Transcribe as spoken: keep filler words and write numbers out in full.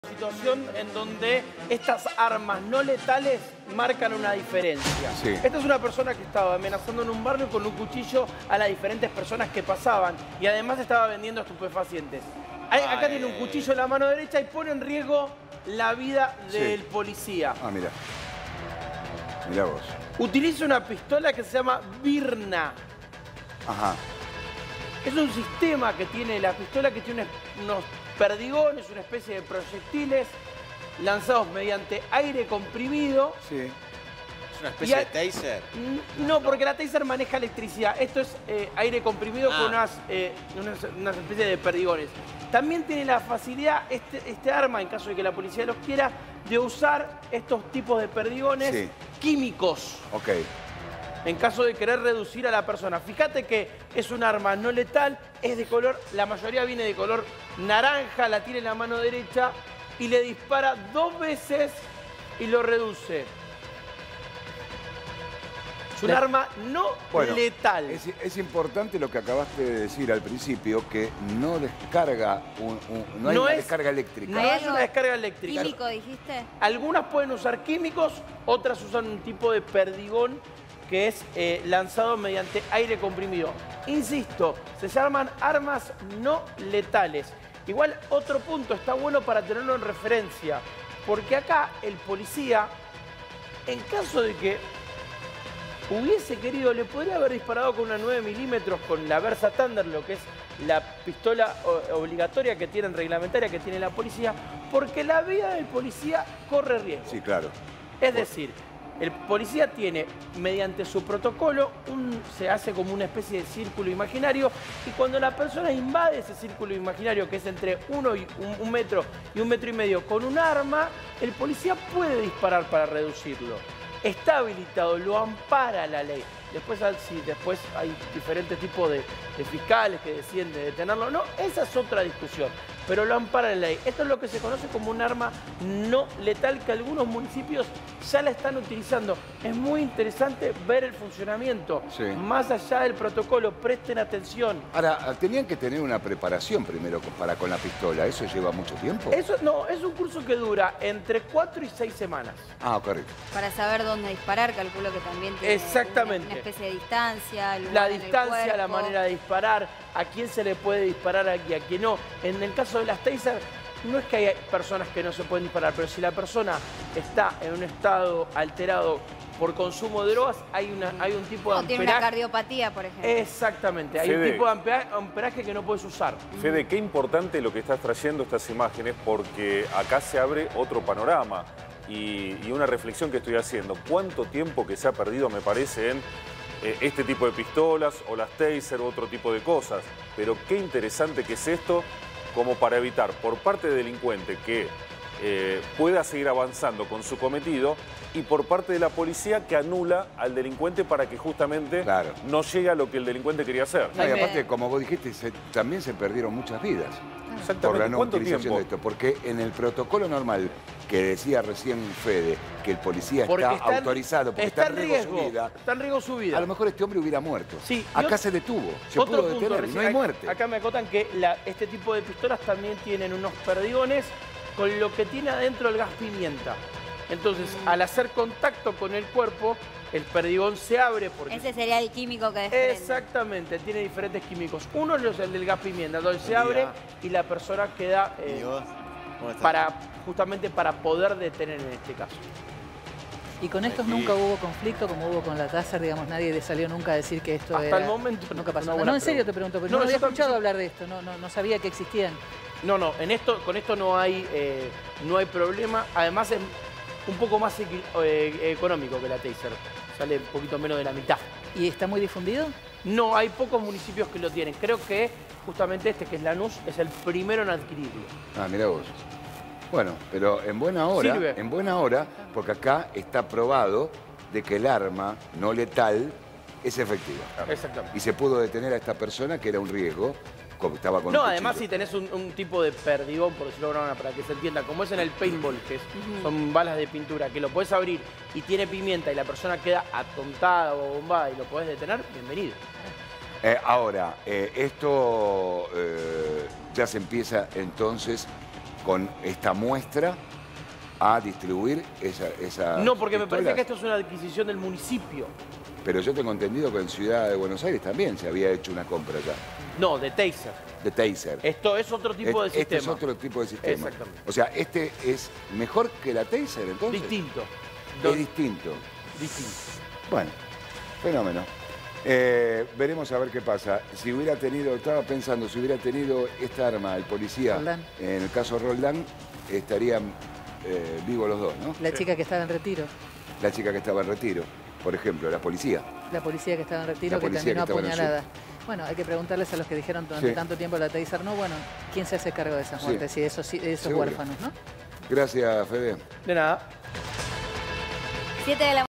Situación en donde estas armas no letales marcan una diferencia. Sí. Esta es una persona que estaba amenazando en un barrio con un cuchillo a las diferentes personas que pasaban y además estaba vendiendo estupefacientes. Hay, acá tiene un cuchillo en la mano derecha y pone en riesgo la vida del Sí. policía. Ah, mira. Mira vos. Utiliza una pistola que se llama Virna. Ajá. Es un sistema que tiene la pistola que tiene unos perdigones, una especie de proyectiles lanzados mediante aire comprimido. Sí. ¿Es una especie de taser? No, porque la taser maneja electricidad. Esto es eh, aire comprimido Ah. con unas, eh, unas, unas especies de perdigones. También tiene la facilidad, este, este arma, en caso de que la policía los quiera, de usar estos tipos de perdigones Sí. químicos. Ok. En caso de querer reducir a la persona. Fíjate que es un arma no letal, es de color, la mayoría viene de color naranja, la tiene en la mano derecha y le dispara dos veces y lo reduce. Es un Le- arma no Bueno, letal. Es, es importante lo que acabaste de decir al principio, que no descarga, un, un- no hay No una es- descarga eléctrica. No ¿Hay es algo una descarga eléctrica. químico, dijiste? Algunas pueden usar químicos, otras usan un tipo de perdigón que es eh, lanzado mediante aire comprimido. Insisto, se llaman armas no letales. Igual otro punto, está bueno para tenerlo en referencia, porque acá el policía, en caso de que hubiese querido, le podría haber disparado con una nueve milímetros con la Versa Thunder, lo que es la pistola o- obligatoria que tienen, reglamentaria que tiene la policía, porque la vida del policía corre riesgo. Sí, claro. Es decir, el policía tiene, mediante su protocolo, un- se hace como una especie de círculo imaginario y cuando la persona invade ese círculo imaginario, que es entre uno y un, un metro y un metro y medio, con un arma, el policía puede disparar para reducirlo. Está habilitado, lo ampara la ley. Después, al- sí, después hay diferentes tipos de, de fiscales que deciden de detenerlo. No, esa es otra discusión, pero lo ampara la ley. Esto es lo que se conoce como un arma no letal que algunos municipios ya la están utilizando. Es muy interesante ver el funcionamiento. Sí. Más allá del protocolo, presten atención. Ahora, tenían que tener una preparación primero con- para con la pistola. ¿Eso lleva mucho tiempo? Eso no, es un curso que dura entre cuatro y seis semanas. Ah, correcto. Para saber dónde disparar, calculo que también tiene Exactamente. una, una especie de distancia, el La lugar en el distancia, la cuerpo. manera de disparar, a quién se le puede disparar y a quién no. En el caso de las taser, no es que haya personas que no se pueden disparar, pero si la persona está en un estado alterado por consumo de drogas, hay, una, hay un tipo de O tiene una amperaje. cardiopatía, por ejemplo. Exactamente, hay un Fede. tipo de ampera- amperaje que no puedes usar. Fede, qué importante lo que estás trayendo estas imágenes porque acá se abre otro panorama y, y una reflexión que estoy haciendo. ¿Cuánto tiempo que se ha perdido, me parece, en eh, este tipo de pistolas o las taser u otro tipo de cosas? Pero qué interesante que es esto como para evitar por parte del delincuente que eh, pueda seguir avanzando con su cometido y por parte de la policía que anula al delincuente para que justamente Claro. no llegue a lo que el delincuente quería hacer. No, y Bien. aparte, como vos dijiste, se- también se perdieron muchas vidas por la Exactamente. no ¿Cuánto utilización tiempo? de esto. Porque en el protocolo normal que decía recién Fede, que el policía Porque está, está en- autorizado, porque está, en riesgo su vida, Está en riesgo su vida. a lo mejor este hombre hubiera muerto. Sí, y Acá ot- se detuvo, se Otro pudo punto, detener, y recién no hay acá- muerte. Acá me acotan que la- este tipo de pistolas también tienen unos perdigones con lo que tiene adentro el gas pimienta. Entonces, al hacer contacto con el cuerpo, el perdigón se abre porque... Ese sería el químico que desprende. Exactamente, tiene diferentes químicos. Uno es el del gas pimienta, entonces se Buen abre día. y la persona queda eh, ¿Y vos? ¿Cómo estás? para, justamente para poder detener en este caso. Y con estos Aquí. nunca hubo conflicto como hubo con la taser, digamos, nadie le salió nunca a decir que esto Hasta era... el momento no. Nunca pasó Una nada. buena No, en serio te pregunta. pregunto, pero No, no, había yo también- escuchado hablar de esto, no, no, no sabía que existían. No, no, en esto, con esto no hay, eh, no hay problema. Además es un poco más equi- eh, económico que la taser. Sale un poquito menos de la mitad. ¿Y está muy difundido? No, hay pocos municipios que lo tienen. Creo que justamente este, que es Lanús, es el primero en adquirirlo. Ah, mira vos. Bueno, pero en buena hora, Sirve. en buena hora, porque acá está probado de que el arma no letal es efectiva. Exactamente. Y se pudo detener a esta persona que era un riesgo, como estaba con No, un además si cuchillo. tenés un, un tipo de perdigón, por decirlo de alguna manera, para que se entienda, como es en el paintball, que es- son balas de pintura, que lo puedes abrir y tiene pimienta y la persona queda atontada o bombada y lo podés detener, bienvenido. Eh, ahora, eh, esto eh, ya se empieza entonces con esta muestra a distribuir esa, esa No, porque me pistolas. parece que esto es una adquisición del municipio. Pero yo tengo entendido que en Ciudad de Buenos Aires también se había hecho una compra ya, No, de taser. de taser. Esto es otro tipo de este sistema. es otro tipo de sistema. Exactamente. O sea, este es mejor que la taser, entonces. Distinto. Es distinto. Distinto. Bueno, fenómeno. Eh, veremos a ver qué pasa. Si hubiera tenido, estaba pensando, si hubiera tenido esta arma el policía, Roldán. en el caso Roldán, estarían eh, vivos los dos, ¿no? La chica que estaba en retiro. La chica que estaba en retiro, por ejemplo, la policía. La policía que estaba en retiro La que policía terminó que estaba en el apuñalada. Bueno, hay que preguntarles a los que dijeron durante Sí. tanto tiempo la taser no, bueno, ¿quién se hace cargo de esas Sí. muertes y esos, esos Seguro. huérfanos, no? Gracias, Fede. De nada. siete de la